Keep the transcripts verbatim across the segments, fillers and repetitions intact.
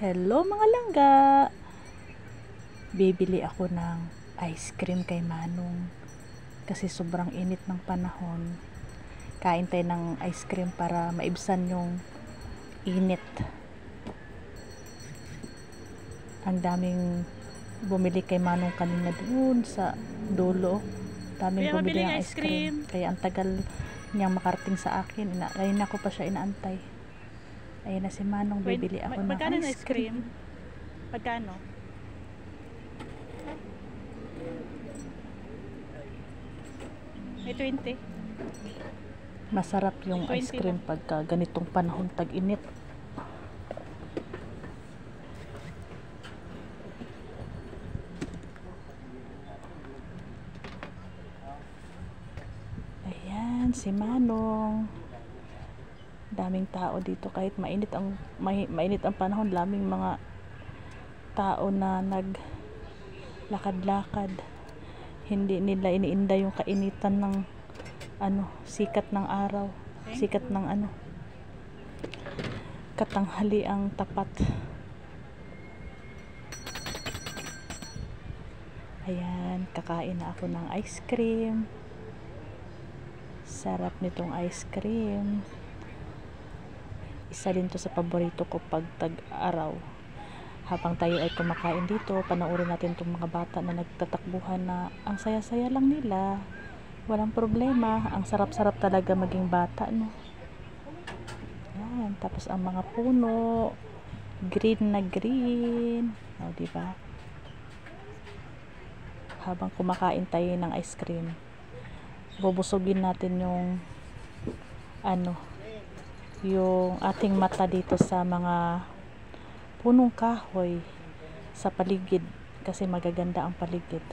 Hello mga langga! Bibili ako ng ice cream kay Manong kasi sobrang init ng panahon. Kain tayo ng ice cream para maibsan yung init. Ang daming bumili kay Manong kanina doon sa dulo. Daming Kaya bumili mabiling ng ice ice cream. Kaya ang tagal niyang makarating sa akin. Ina Ngayon ako pa siya inaantay. Ayan na si Manong, bibili ako ng Magkano ice cream. Magkano? May twenty. Masarap yung ice twenty cream lang. pagka ganitong panahon tag-init. Ayan, si Manong. Daming tao dito kahit mainit ang may, mainit ang panahon, daming mga tao na naglakad-lakad. Hindi nila iniinda yung kainitan ng ano, sikat ng araw, sikat ng ano, katanghali ang tapat. Ayan, kakain na ako ng ice cream. Sarap nitong ice cream. Isa din to sa paborito ko pag tag-araw. Habang tayo ay kumakain dito, panoorin natin itong mga bata na nagtatakbuhan na ang saya-saya lang nila. Walang problema. Ang sarap-sarap talaga maging bata, no? Yan. Tapos ang mga puno, green na green. O, diba? Habang kumakain tayo ng ice cream, bubusugin natin yung ano, yung ating mata dito sa mga punong kahoy sa paligid kasi magaganda ang paligid.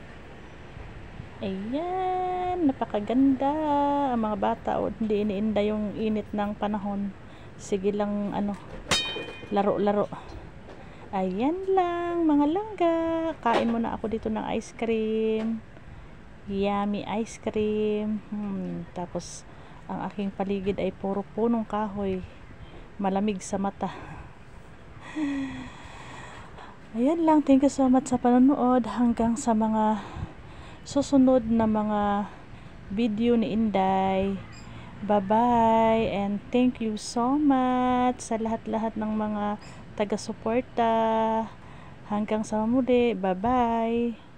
Ayan, napakaganda ang mga bata. O, hindi iniinda yung init ng panahon. Sige lang, ano, laro-laro. Ayan lang mga langga, kain muna ako dito ng ice cream. Yummy ice cream. hmm, tapos ang aking paligid ay puro punong kahoy, malamig sa mata. Ayan lang, thank you so much sa panonood. Hanggang sa mga susunod na mga video ni Inday. Bye bye and thank you so much sa lahat-lahat ng mga taga-suporta. Hanggang sa muli, bye bye.